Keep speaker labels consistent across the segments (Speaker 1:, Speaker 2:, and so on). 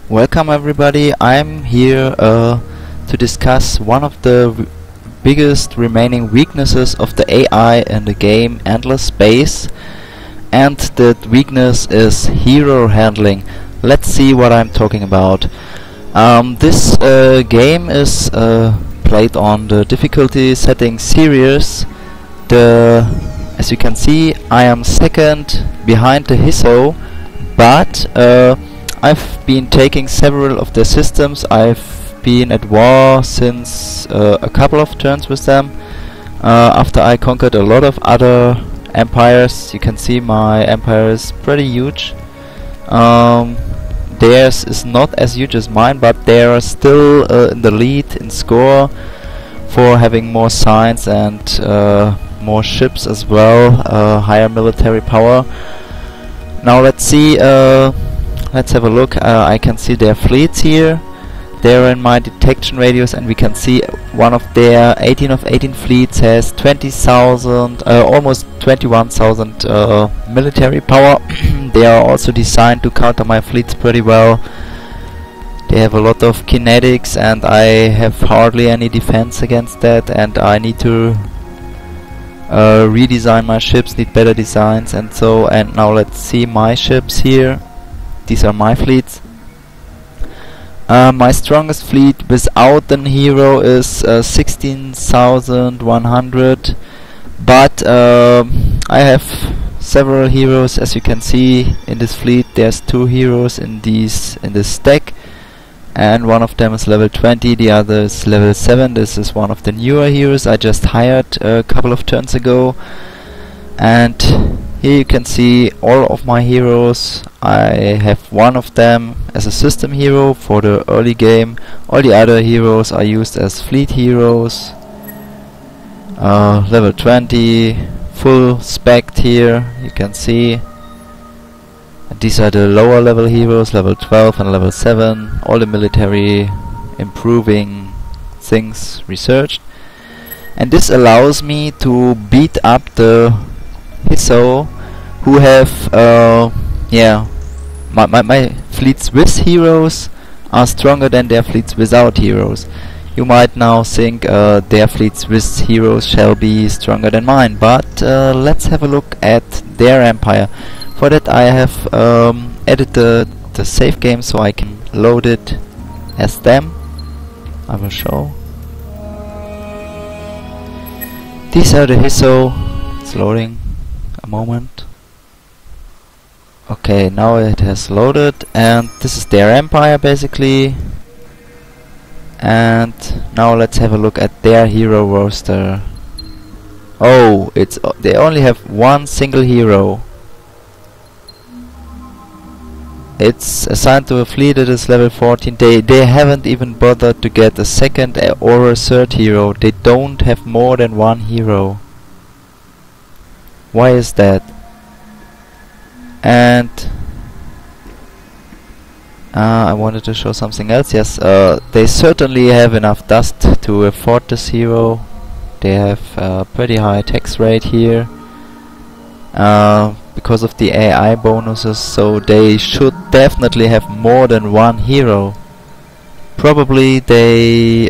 Speaker 1: Welcome everybody, I'm here to discuss one of the biggest remaining weaknesses of the AI in the game Endless Space, and that weakness is hero handling. Let's see what I'm talking about. This game is played on the difficulty setting Serious. As you can see, I am second behind the Hisso, but I've been taking several of their systems. I've been at war since a couple of turns with them. After I conquered a lot of other empires, you can see my empire is pretty huge. Theirs is not as huge as mine, but they are still in the lead in score for having more signs and more ships as well, higher military power. Now let's see. Let's have a look. I can see their fleets here. They're in my detection radius, and we can see one of their 18 of 18 fleets has 20,000, almost 21,000 military power. They are also designed to counter my fleets pretty well. They have a lot of kinetics, and I have hardly any defense against that, and I need to redesign my ships, need better designs, and so. And now let's see my ships here. These are my fleets. My strongest fleet without an hero is 16,100, but I have several heroes. As you can see in this fleet, there's 2 heroes in this stack, and one of them is level 20, the other is level 7. This is one of the newer heroes I just hired a couple of turns ago, and here you can see all of my heroes. I have one of them as a system hero for the early game. All the other heroes are used as fleet heroes. Level 20, full spec'd here, you can see. And these are the lower level heroes, level 12 and level 7. All the military improving things researched. And this allows me to beat up the Hisso, who have my fleets with heroes are stronger than their fleets without heroes. You might now think their fleets with heroes shall be stronger than mine, but let's have a look at their empire. For that I have added the save game so I can load it as them. I will show. These are the Hisso. It's loading. A moment. Okay, now it has loaded, and this is their empire basically. And now let's have a look at their hero roster. Oh, they only have one single hero. It's assigned to a fleet that is level 14. They haven't even bothered to get a second or a third hero. They don't have more than one hero. Why is that? And I wanted to show something else. Yes, they certainly have enough dust to afford this hero. They have a pretty high tax rate here because of the AI bonuses, so they should definitely have more than one hero. Probably they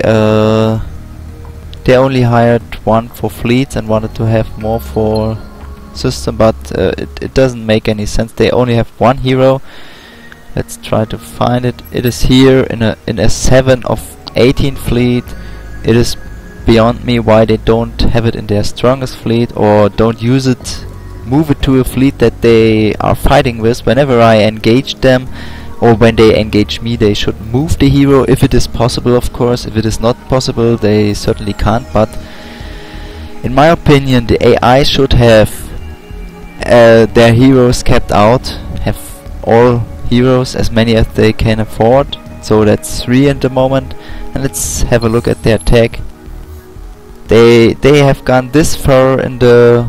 Speaker 1: only hired one for fleets and wanted to have more for system, but it doesn't make any sense. They only have one hero. Let's try to find it. It is here in a 7 of 18 fleet. It is beyond me why they don't have it in their strongest fleet, or don't use it, move it to a fleet that they are fighting with. Whenever I engage them, or when they engage me, they should move the hero if it is possible, of course. If it is not possible, they certainly can't, but in my opinion the AI should have their heroes kept out, have all heroes, as many as they can afford. So that's 3 at the moment. And let's have a look at their tech. They have gone this far in the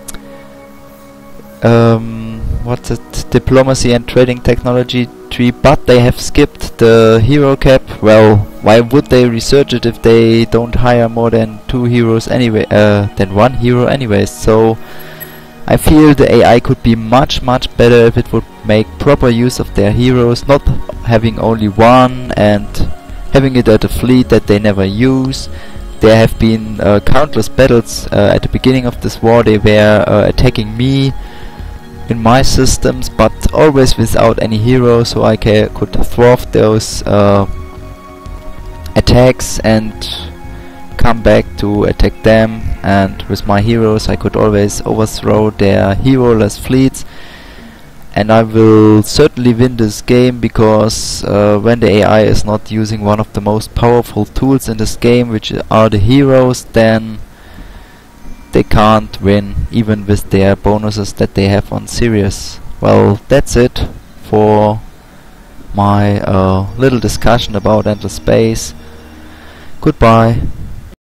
Speaker 1: diplomacy and trading technology tree, but they have skipped the hero cap. Well, why would they research it if they don't hire more than 2 heroes anyway, than 1 hero anyways? So I feel the AI could be much better if it would make proper use of their heroes, not having only one and having it at a fleet that they never use. There have been countless battles at the beginning of this war. They were attacking me in my systems, but always without any hero, so I could thwart those attacks and come back to attack them, and with my heroes I could always overthrow their hero-less fleets. And I will certainly win this game, because when the AI is not using one of the most powerful tools in this game, which are the heroes, then they can't win, even with their bonuses that they have on Sirius. Well, that's it for my little discussion about Endless Space. Goodbye.